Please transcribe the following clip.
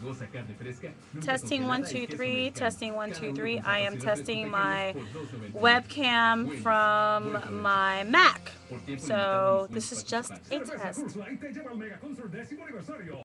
Testing 1 2 3. Testing 1 2 3. I am testing my webcam from my Mac. So this is just a test.